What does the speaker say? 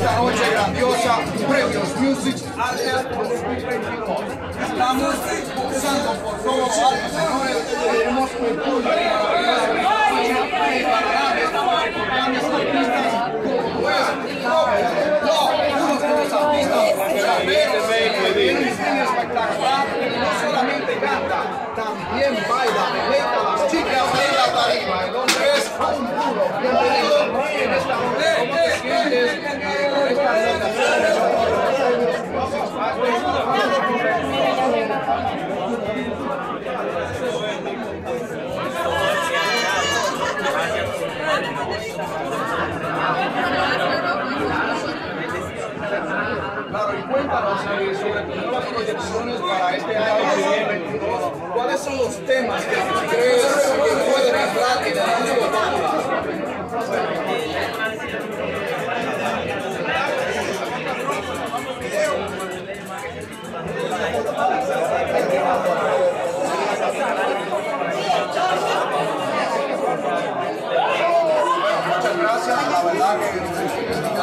esta noche grandiosa, Premios Music Arena 2022. Estamos pasando por todos lados, señores. Tenemos un público maravilloso que parará de esta noche con grandes artistas como unos de los artistas raperos que tienen un estilo espectacular, no solamente canta, también baila, deleita a las chicas en la tarima. El hombre es un duro. Bienvenido en esta noche. ¿Cómo te sientes con esta Claro, y cuéntanos sobre tus nuevas proyecciones para este año 2022. ¿Cuáles son los temas que crees que pueden entrar en el disco popular? Muchas gracias, la verdad que